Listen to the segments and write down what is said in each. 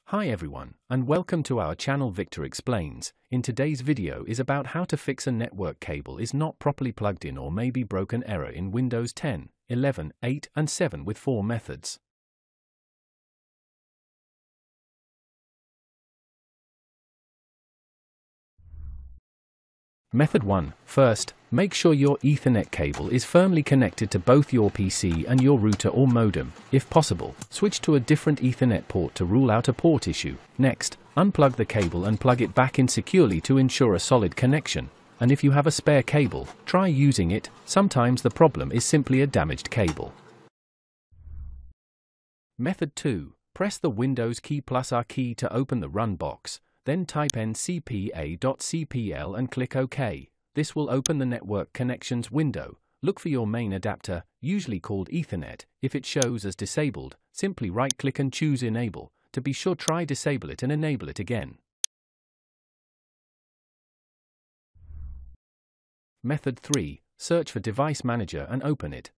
Hi everyone, and welcome to our channel Victor Explains. In today's video is about how to fix a network cable is not properly plugged in or may be broken error in Windows 10, 11, 8 and 7 with 4 methods. Method 1. First, make sure your Ethernet cable is firmly connected to both your PC and your router or modem. If possible, switch to a different Ethernet port to rule out a port issue. Next, unplug the cable and plug it back in securely to ensure a solid connection. And if you have a spare cable, try using it. Sometimes the problem is simply a damaged cable. Method 2. Press the Windows key plus R key to open the Run box. Then type ncpa.cpl and click OK. This will open the Network Connections window. Look for your main adapter, usually called Ethernet. If it shows as disabled, simply right-click and choose Enable. To be sure, try disable it and enable it again. Method 3. Search for Device Manager and open it.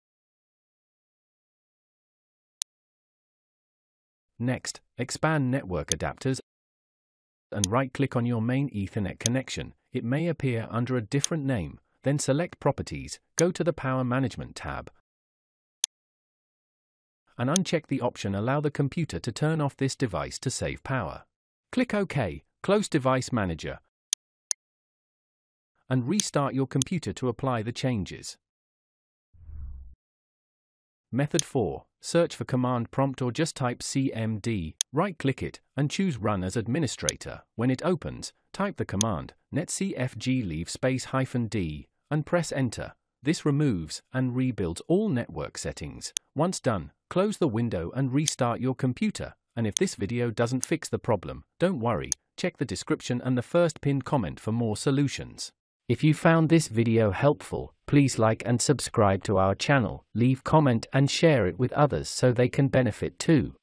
Next, expand Network Adapters and right-click on your main Ethernet connection. It may appear under a different name. Then select Properties, go to the Power Management tab, and uncheck the option Allow the computer to turn off this device to save power. Click OK, close Device Manager, and restart your computer to apply the changes. Method 4. Search for Command Prompt or just type CMD, right-click it, and choose Run as Administrator. When it opens, type the command, netcfg leave space -d, and press Enter. This removes and rebuilds all network settings. Once done, close the window and restart your computer. And if this video doesn't fix the problem, don't worry, check the description and the first pinned comment for more solutions. If you found this video helpful, please like and subscribe to our channel, leave comment and share it with others so they can benefit too.